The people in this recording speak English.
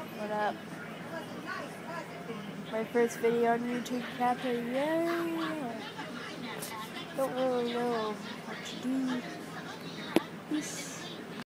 What up? My first video on YouTube, Captain. Yeah. Don't really know what to do. Peace.